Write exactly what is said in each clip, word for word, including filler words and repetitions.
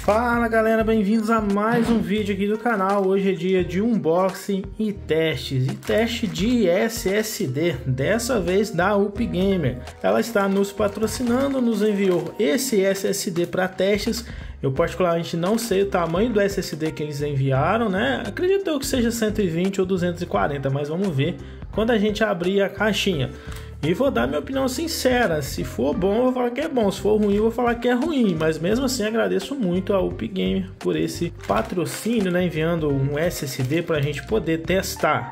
Fala galera, bem-vindos a mais um vídeo aqui do canal. Hoje é dia de unboxing e testes, e teste de S S D, dessa vez da UpGamer. Ela está nos patrocinando, nos enviou esse S S D para testes. Eu particularmente não sei o tamanho do S S D que eles enviaram, né? Acredito eu que seja cento e vinte ou duzentos e quarenta, mas vamos ver quando a gente abrir a caixinha. E vou dar minha opinião sincera, se for bom eu vou falar que é bom, se for ruim eu vou falar que é ruim, mas mesmo assim agradeço muito a UpGamer por esse patrocínio, né, enviando um S S D para a gente poder testar.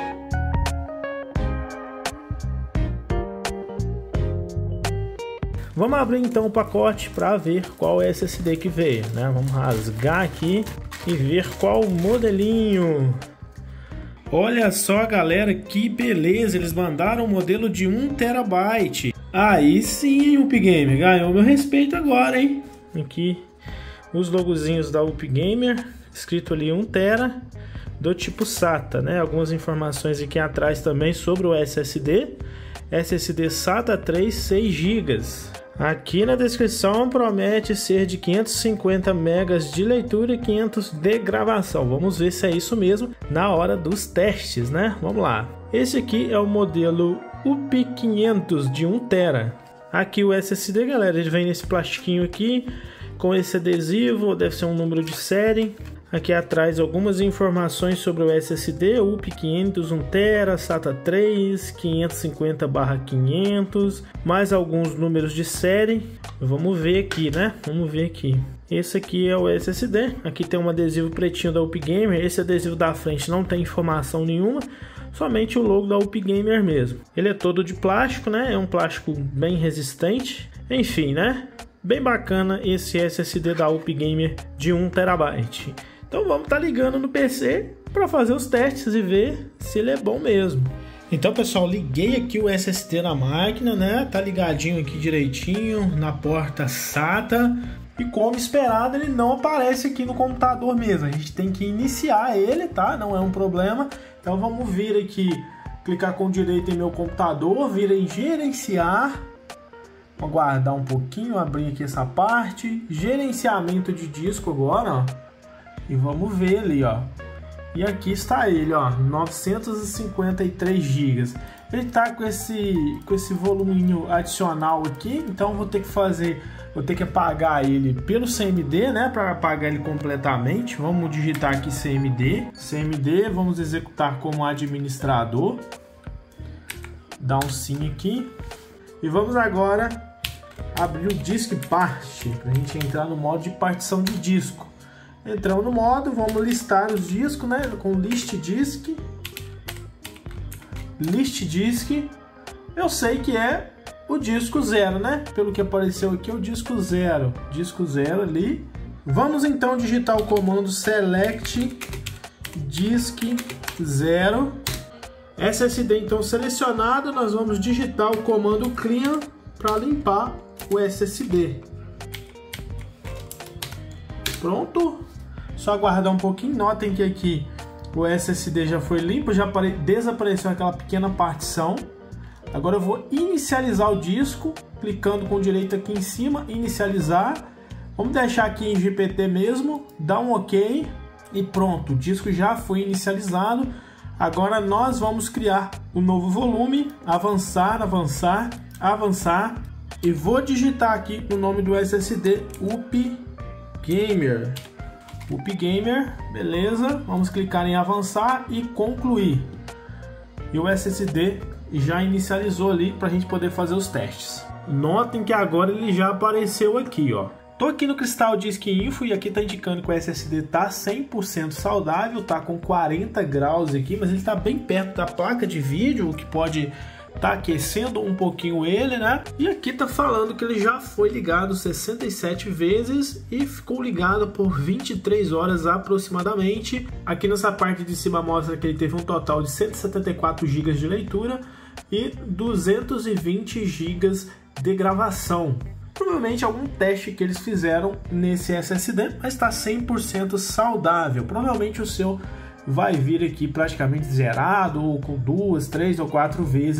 Vamos abrir então o pacote para ver qual S S D que veio, né? Vamos rasgar aqui e ver qual modelinho. Olha só galera, que beleza, eles mandaram um modelo de um terabyte. Aí sim, UpGamer, ganhou meu respeito agora, hein? Aqui os logozinhos da UpGamer, escrito ali um tera, do tipo SATA, né? Algumas informações aqui atrás também sobre o S S D. S S D SATA três, seis gigas. Aqui na descrição promete ser de quinhentos e cinquenta megas de leitura e quinhentos de gravação. Vamos ver se é isso mesmo na hora dos testes, né? Vamos lá. Esse aqui é o modelo U P quinhentos de um tera. Aqui o S S D, galera, ele vem nesse plastiquinho aqui com esse adesivo, deve ser um número de série. Aqui atrás algumas informações sobre o S S D, U P quinhentos, um tera, SATA três, quinhentos e cinquenta barra quinhentos, mais alguns números de série. Vamos ver aqui, né? Vamos ver aqui. Esse aqui é o S S D, aqui tem um adesivo pretinho da UpGamer, esse adesivo da frente não tem informação nenhuma, somente o logo da UpGamer mesmo. Ele é todo de plástico, né? É um plástico bem resistente, enfim, né? Bem bacana esse S S D da UpGamer de um terabyte. Então vamos estar tá ligando no P C para fazer os testes e ver se ele é bom mesmo. Então pessoal, liguei aqui o S S D na máquina, né? Tá ligadinho aqui direitinho na porta SATA. E como esperado, ele não aparece aqui no computador mesmo. A gente tem que iniciar ele, tá? Não é um problema. Então vamos vir aqui, clicar com o direito em meu computador, vir em gerenciar. Vou aguardar um pouquinho, abrir aqui essa parte. Gerenciamento de disco agora, ó. E vamos ver ali, ó. E aqui está ele, ó, novecentos e cinquenta e três gigas. Ele tá com esse com esse voluminho adicional aqui, então vou ter que fazer, vou ter que apagar ele pelo C M D, né, para apagar ele completamente. Vamos digitar aqui C M D, C M D, vamos executar como administrador. Dá um sim aqui. E vamos agora abrir o Disk Part para a gente entrar no modo de partição de disco. Entramos no modo, vamos listar os discos, né? Com list disk, list disk. Eu sei que é o disco zero, né? Pelo que apareceu aqui, é o disco zero, disco zero ali. Vamos então digitar o comando select disk zero. S S D então selecionado, nós vamos digitar o comando clean para limpar o S S D. Pronto. Só aguardar um pouquinho. Notem que aqui o S S D já foi limpo, já desapareceu aquela pequena partição. Agora eu vou inicializar o disco, clicando com o direito aqui em cima, inicializar. Vamos deixar aqui em G P T mesmo, dar um OK e pronto, o disco já foi inicializado. Agora nós vamos criar um novo volume, avançar, avançar, avançar. E vou digitar aqui o nome do S S D, UpGamer. UpGamer, beleza. Vamos clicar em avançar e concluir. E o S S D já inicializou ali para a gente poder fazer os testes. Notem que agora ele já apareceu aqui, ó. Tô aqui no Crystal Disk Info e aqui tá indicando que o S S D tá cem por cento saudável, tá com quarenta graus aqui, mas ele tá bem perto da placa de vídeo, o que pode tá aquecendo um pouquinho ele, né? E aqui tá falando que ele já foi ligado sessenta e sete vezes e ficou ligado por vinte e três horas aproximadamente. Aqui nessa parte de cima mostra que ele teve um total de cento e setenta e quatro gigas de leitura e duzentos e vinte gigas de gravação. Provavelmente algum teste que eles fizeram nesse S S D, mas está cem por cento saudável. Provavelmente o seu vai vir aqui praticamente zerado ou com duas, três ou quatro vezes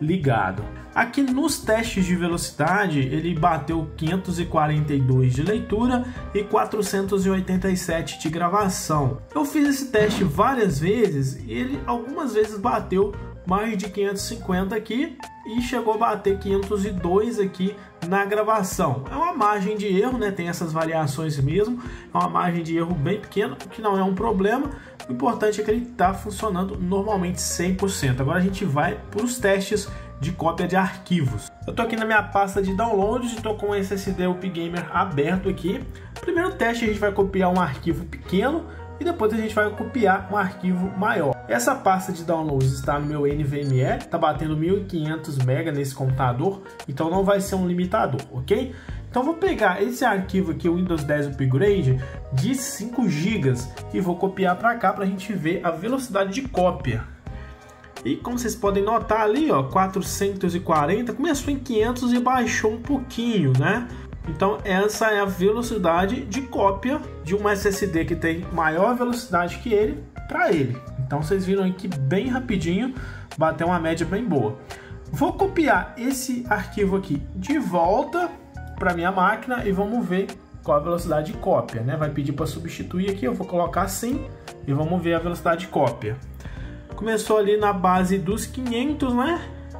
ligado. Aqui nos testes de velocidade ele bateu quinhentos e quarenta e dois de leitura e quatrocentos e oitenta e sete de gravação. Eu fiz esse teste várias vezes e ele algumas vezes bateu mais de quinhentos e cinquenta aqui e chegou a bater quinhentos e dois aqui na gravação. É uma margem de erro, né? Tem essas variações mesmo, é uma margem de erro bem pequena, que não é um problema. O importante é que ele está funcionando normalmente cem por cento. Agora a gente vai para os testes de cópia de arquivos. Eu tô aqui na minha pasta de downloads e tô com o S S D UpGamer aberto aqui. Primeiro teste, a gente vai copiar um arquivo pequeno e depois a gente vai copiar um arquivo maior. Essa pasta de downloads está no meu N V M e, tá batendo mil e quinhentos mega nesse computador, então não vai ser um limitador, ok? Então vou pegar esse arquivo aqui, o Windows dez Upgrade, de cinco gigas e vou copiar para cá para a gente ver a velocidade de cópia. E como vocês podem notar ali, ó, quatrocentos e quarenta, começou em quinhentos e baixou um pouquinho, né? Então essa é a velocidade de cópia de um S S D que tem maior velocidade que ele para ele. Então vocês viram aqui bem rapidinho, bateu uma média bem boa. Vou copiar esse arquivo aqui de volta para minha máquina e vamos ver qual a velocidade de cópia, né? Vai pedir para substituir aqui, eu vou colocar assim e vamos ver a velocidade de cópia. Começou ali na base dos quinhentos, né?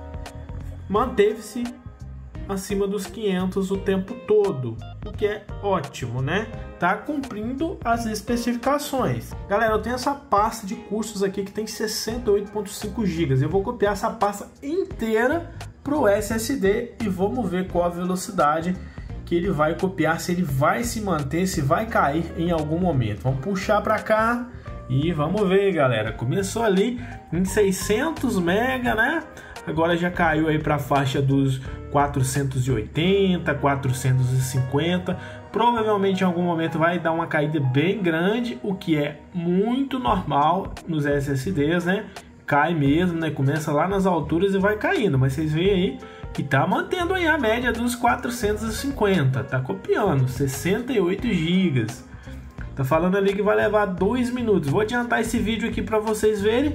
Manteve-se acima dos quinhentos o tempo todo, o que é ótimo, né? Tá cumprindo as especificações. Galera, eu tenho essa pasta de cursos aqui que tem sessenta e oito ponto cinco gigas. Eu vou copiar essa pasta inteira para o S S D e vamos ver qual a velocidade que ele vai copiar, se ele vai se manter, se vai cair em algum momento. Vamos puxar para cá. E vamos ver, galera, começou ali em seiscentos mega, né? Agora já caiu aí para a faixa dos quatrocentos e oitenta, quatrocentos e cinquenta. Provavelmente em algum momento vai dar uma caída bem grande, o que é muito normal nos S S Ds, né? Cai mesmo, né? Começa lá nas alturas e vai caindo, mas vocês veem aí que tá mantendo aí a média dos quatrocentos e cinquenta, tá copiando sessenta e oito gigas. Tá falando ali que vai levar dois minutos. Vou adiantar esse vídeo aqui para vocês verem.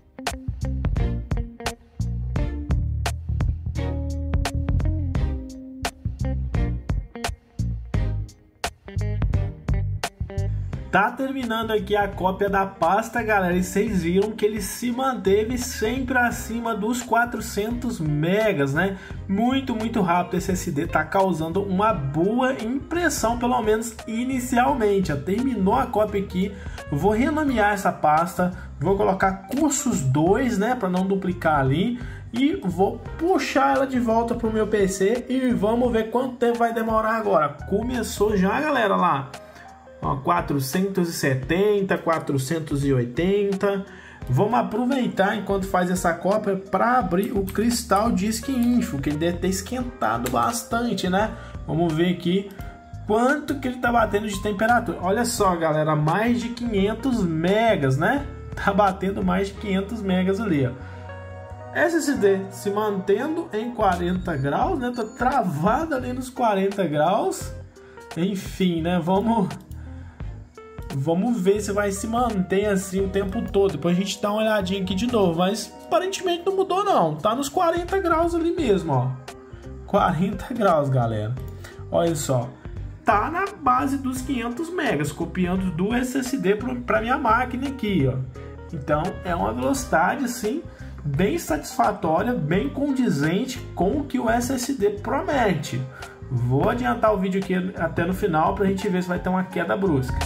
Tá terminando aqui a cópia da pasta, galera, e vocês viram que ele se manteve sempre acima dos quatrocentos megas, né? Muito, muito rápido. Esse S S D tá causando uma boa impressão, pelo menos inicialmente. Já terminou a cópia aqui. Eu vou renomear essa pasta, vou colocar cursos dois, né, para não duplicar ali. E vou puxar ela de volta pro meu P C e vamos ver quanto tempo vai demorar agora. Começou já, galera, lá. quatrocentos e setenta, quatrocentos e oitenta. Vamos aproveitar enquanto faz essa cópia para abrir o Crystal Disk Info, que ele deve ter esquentado bastante, né? Vamos ver aqui quanto que ele tá batendo de temperatura. Olha só, galera, mais de quinhentos megas, né? Tá batendo mais de quinhentos megas ali, ó. S S D se mantendo em quarenta graus, né? Tá travado ali nos quarenta graus. Enfim, né? Vamos Vamos ver se vai se manter assim o tempo todo. Depois a gente dá uma olhadinha aqui de novo. Mas aparentemente não mudou não. Tá nos quarenta graus ali mesmo, ó. quarenta graus, galera. Olha só. Tá na base dos quinhentos megas. Copiando do S S D para minha máquina aqui, ó. Então é uma velocidade assim bem satisfatória, bem condizente com o que o S S D promete. Vou adiantar o vídeo aqui até no final para a gente ver se vai ter uma queda brusca.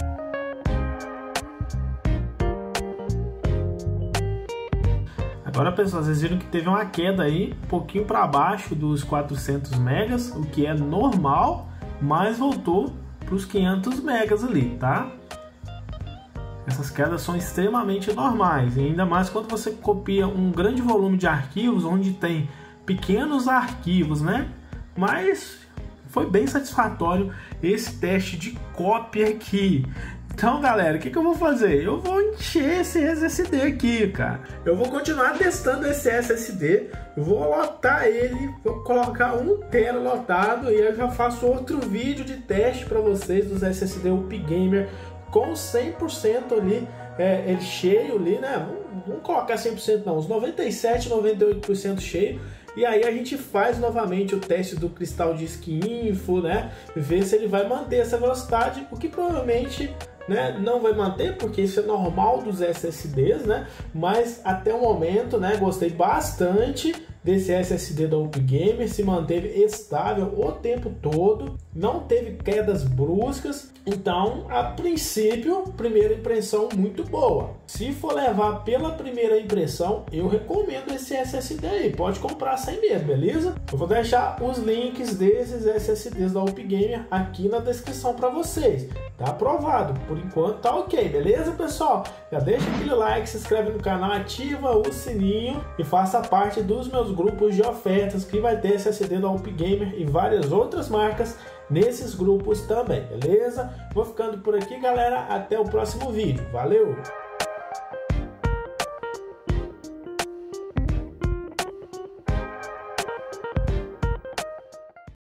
Agora, pessoal, vocês viram que teve uma queda aí, um pouquinho para baixo dos quatrocentos megas, o que é normal, mas voltou para os quinhentos megas ali, tá? Essas quedas são extremamente normais, e ainda mais quando você copia um grande volume de arquivos, onde tem pequenos arquivos, né? Mas foi bem satisfatório esse teste de cópia aqui. Então, galera, o que, que eu vou fazer? Eu vou encher esse S S D aqui, cara. Eu vou continuar testando esse S S D, vou lotar ele, vou colocar um tera lotado e eu já faço outro vídeo de teste para vocês dos S S D UpGamer com cem por cento ali, é, ele cheio ali, né? Vamos, vamos colocar cem por cento não, uns noventa e sete, noventa e oito por cento cheio. E aí a gente faz novamente o teste do Crystal Disk Info, né? Ver se ele vai manter essa velocidade, o que provavelmente, né, não vai manter, porque isso é normal dos S S Ds, né? Mas até o momento, né, gostei bastante desse S S D da UpGamer, se manteve estável o tempo todo, não teve quedas bruscas, então a princípio, primeira impressão muito boa. Se for levar pela primeira impressão, eu recomendo esse S S D aí, pode comprar sem medo, beleza? Eu vou deixar os links desses S S Ds da UpGamer aqui na descrição para vocês. Tá aprovado, por enquanto tá ok, beleza, pessoal? Já deixa aquele like, se inscreve no canal, ativa o sininho e faça parte dos meus grupos de ofertas, que vai ter S S D da UpGamer e várias outras marcas nesses grupos também, beleza? Vou ficando por aqui, galera, até o próximo vídeo, valeu!